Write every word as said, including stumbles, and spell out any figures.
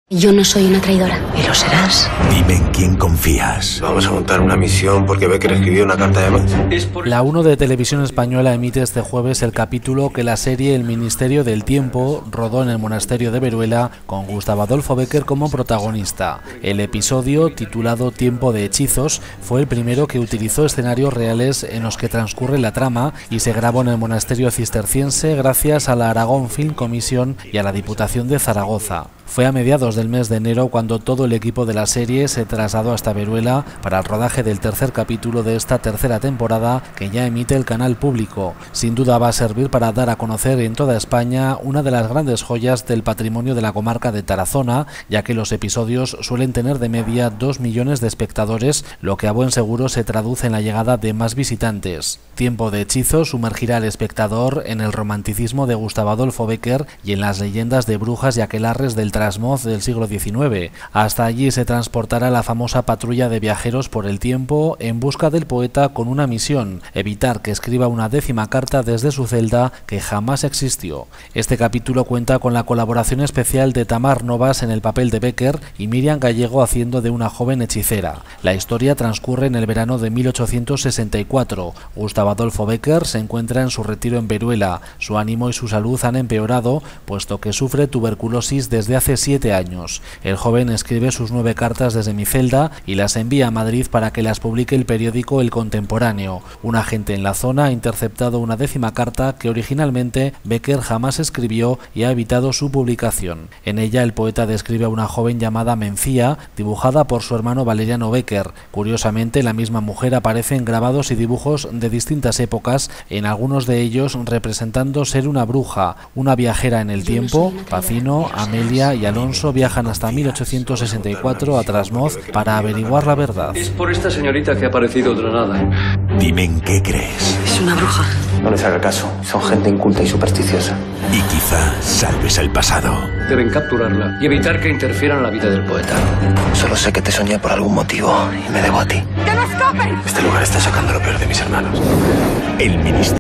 Yo no soy una traidora. ¿Y lo serás? Dime en quién confías. Vamos a montar una misión porque Becker escribió una carta de más. La uno de Televisión Española emite este jueves el capítulo que la serie El Ministerio del Tiempo rodó en el monasterio de Veruela con Gustavo Adolfo Becker como protagonista. El episodio, titulado Tiempo de Hechizos, fue el primero que utilizó escenarios reales en los que transcurre la trama y se grabó en el monasterio cisterciense gracias a la Aragón Film Commission y a la Diputación de Zaragoza. Fue a mediados del mes de enero cuando todo el equipo de la serie se trasladó hasta Veruela para el rodaje del tercer capítulo de esta tercera temporada que ya emite el canal público. Sin duda va a servir para dar a conocer en toda España una de las grandes joyas del patrimonio de la comarca de Tarazona, ya que los episodios suelen tener de media dos millones de espectadores, lo que a buen seguro se traduce en la llegada de más visitantes. Tiempo de Hechizos sumergirá al espectador en el romanticismo de Gustavo Adolfo Becker y en las leyendas de brujas y aquelarres del Trasmoz del siglo diecinueve. Hasta allí se transportará la famosa patrulla de viajeros por el tiempo en busca del poeta con una misión: evitar que escriba una décima carta desde su celda que jamás existió. Este capítulo cuenta con la colaboración especial de Tamar Novas en el papel de Becker y Miriam Gallego haciendo de una joven hechicera. La historia transcurre en el verano de mil ochocientos sesenta y cuatro. Gustavo Adolfo Becker se encuentra en su retiro en Veruela. Su ánimo y su salud han empeorado, puesto que sufre tuberculosis desde hace siete años. El joven escribe sus nueve cartas desde mi celda y las envía a Madrid para que las publique el periódico El Contemporáneo. Un agente en la zona ha interceptado una décima carta que originalmente Becker jamás escribió y ha evitado su publicación. En ella el poeta describe a una joven llamada Mencía, dibujada por su hermano Valeriano Becker. Curiosamente, la misma mujer aparece en grabados y dibujos de distintas épocas, en algunos de ellos representando ser una bruja. Una viajera en el tiempo, Pacino, Amelia y Alonso viajan hasta mil ochocientos sesenta y cuatro a Trasmoz para averiguar la verdad. Es por esta señorita que ha aparecido de la nada. Dime en qué crees. Es una bruja. No les haga caso, son gente inculta y supersticiosa. Y quizá salves el pasado. Deben capturarla y evitar que interfiera en la vida del poeta. Solo sé que te soñé por algún motivo y me debo a ti. ¡Que no escapen! Este lugar está sacando lo peor de mis hermanos. El Ministerio